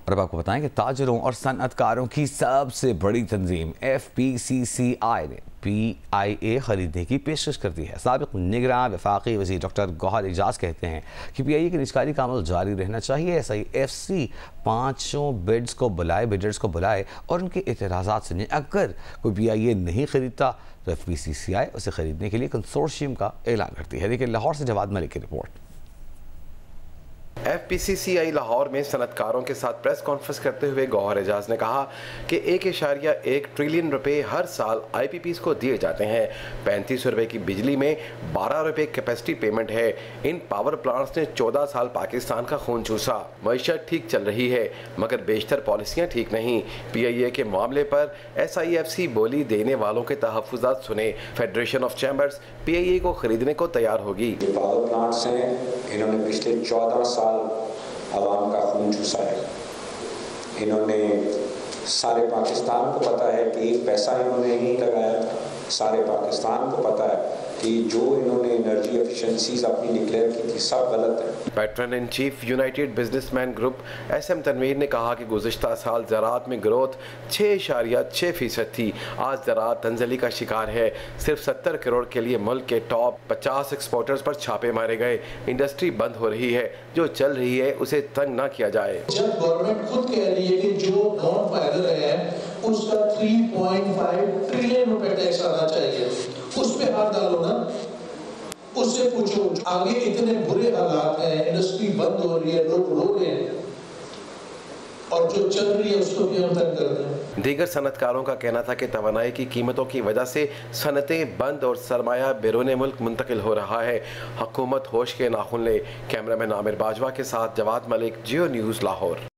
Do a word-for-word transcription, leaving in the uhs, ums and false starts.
और अब आपको बताएं कि ताजरों और सनअतकारों की सबसे बड़ी तंजीम एफ पी सी सी आई ने पी आई ए खरीदने की पेशकश कर दी है। साबिक निगरान वफाकी वज़ीर डॉक्टर गौहर एजाज कहते हैं कि पी आई ए की निजकारी का अमल जारी रहना चाहिए। ऐसा ही एफ सी पाँचों बिड्स को बुलाए बिडर्स को बुलाए और उनके एतराज़ात सुने। अगर कोई पी आई ए नहीं खरीदता तो एफ पी सी सी आई उसे खरीदने के लिए कंसोर्शियम का ऐलान करती है। लेकिन लाहौर से जवाद मलिक की report. F P C C I Lahore में सनतकारों के साथ प्रेस कॉन्फ्रेंस करते हुए गौहर एजाज ने कहा कि एक इशारिया एक ट्रिलियन रुपए हर साल आई पी पीज़ को दिए जाते हैं। पैंतीस रुपए की बिजली में बारह रुपए कैपेसिटी पेमेंट है। इन पावर प्लांट्स ने चौदह साल पाकिस्तान का खून चूसा। मईशत ठीक चल रही है मगर बेशतर पॉलिसियाँ ठीक नहीं। पी आई ए के मामले पर एस आई एफ सी बोली देने वालों के तहफ़्फ़ुज़ात सुने। Federation of chambers P I A को खरीदने को तैयार होगी। पावर प्लांट्स हैं, इन्होंने पिछले चौदह साल आवाम का खून चूसा है। इन्होंने सारे पाकिस्तान को पता है कि एक पैसा इन्होंने नहीं लगाया था। सारे पाकिस्तान को पता है कि जो इन्होंने एनर्जी एफिशिएंसीज अपनी डिक्लेयर की थी सब गलत है। Patron in chief united businessman group S M Tanvir ने कहा कि गुज़िश्ता साल ज़राअत में ग्रोथ छः इशारिया छः फीसद थी। आज ज़राअत तंजली का शिकार है। सिर्फ सत्तर करोड़ के लिए मुल्क के टॉप पचास एक्सपोर्टर्स पर छापे मारे गए। इंडस्ट्री बंद हो रही है। जो चल रही है उसे तंग ना किया जाए। जब गवर्नमेंट खुद कह रही है कि जो नॉन फाइबर है उसका तीन पॉइंट पाँच ट्रिलियन रुपए टैक्स आना चाहिए, उस पे हाथ डालो ना। उससे पूछो आगे इतने बुरे हालात हैं, इंडस्ट्री बंद हो रही है, लोग रो रहे हैं और जो चल रही है उसको भी हम तंग कर दें। दीगर सनतकारों का कहना था कि तवानाई की कीमतों की वजह से सनतें बंद और सरमाया बैरून मुल्क मुंतकिल हो रहा है। हुकूमत होश के नाखुन ले। कैमरामैन आमिर बाजवा के साथ जवाद मलिक, जियो न्यूज़ लाहौर।